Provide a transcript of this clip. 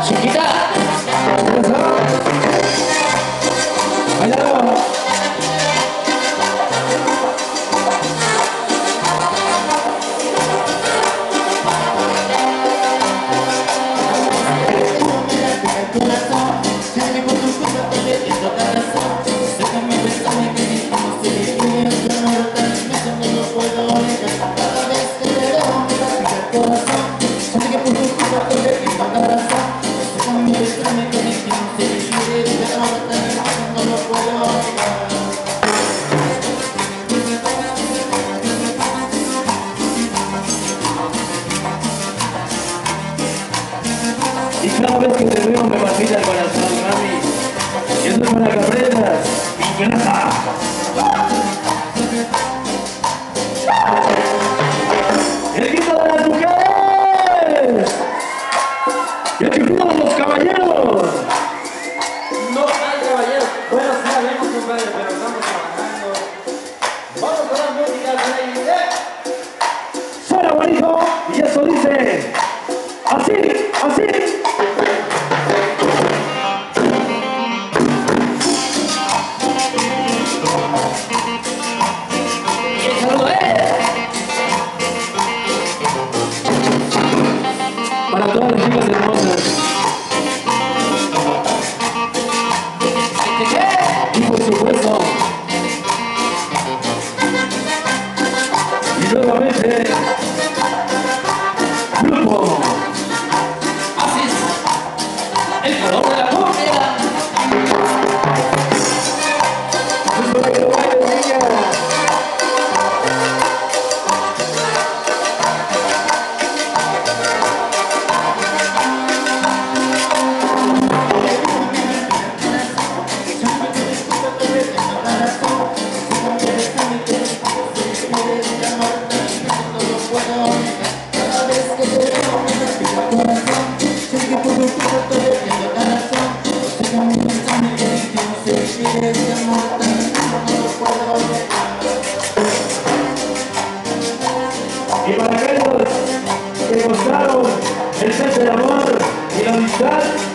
Chiquita. Bailalo. Y cada vez que te veo me palpita el corazón, mami. Y eso es para que aprendas, ingrata. ¡El grito de las mujeres! ¡Y el chiflido de los caballeros! No hay caballeros. Bueno, sí sabemos, compadre, pero estamos trabajando. Vamos con la música de ahí. ¡Suena bonito! Y eso dice... Así, así. Y el saludo es para todas las chicas hermosas. Y por supuesto, y nuevamente, grupo. El color de la cumbia. Es para que lo bailen, niña. Y para aquellos que mostraron el sentido del amor y la amistad,